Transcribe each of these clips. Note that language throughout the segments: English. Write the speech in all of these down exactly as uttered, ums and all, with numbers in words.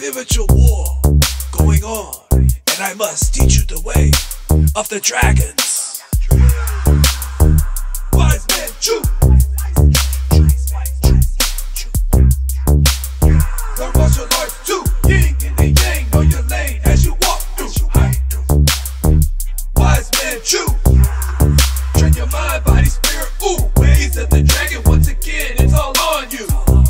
spiritual war going on, and I must teach you the way of the dragons. Wiseman Chu. Learn martial arts too. Yin and yang, know your lane as you walk through. Wiseman Chu. Train your mind, body, spirit, ooh. Ways of the dragon, once again, it's all on you.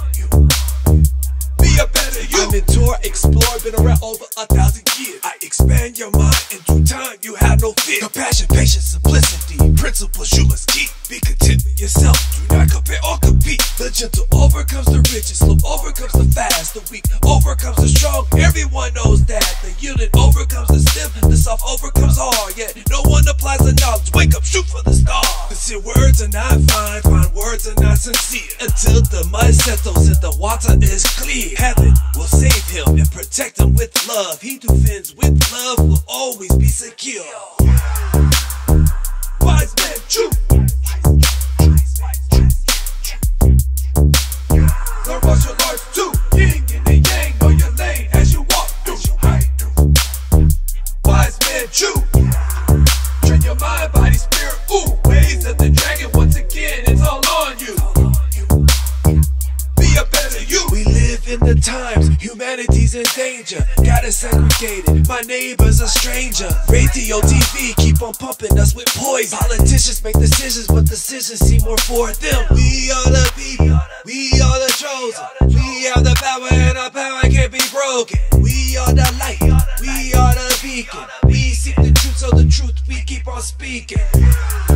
Be a better you. I mentor, explore, been around over a thousand years. I expand your mind, in due time you have no fear. Compassion, patience, simplicity, principles you must keep. Be content with yourself, do not compare or compete. The gentle overcomes the rich, and slow overcomes the fast. The weak overcomes the strong, everyone knows that. The yielding overcomes the stiff, the soft overcomes hard. Yet no one applies the knowledge, wake up, shoot for the stars. Sincere words are not fine, fine words are not sincere. Until the mud settles and the water is clear, heaven will save him and protect him with love. He who defends with love will always be secure. Wiseman Chu. Learn martial arts too. Yin and yang, know your lane as you walk through. Wiseman Chu. Train your mind, body, spirit, ooh. Ways of the dragon, once again, it's all on you. Be a better you. We live in the times, humanity's in danger. Got us segregated, my neighbor's a stranger. Radio, T V, keep on pumping us with poison. Politicians make decisions, but decisions seem more for them. We are the people, we are the chosen. We have the power and our power can't be broken. We are the light, we are the beacon. We seek the truth, so the truth we keep on speaking.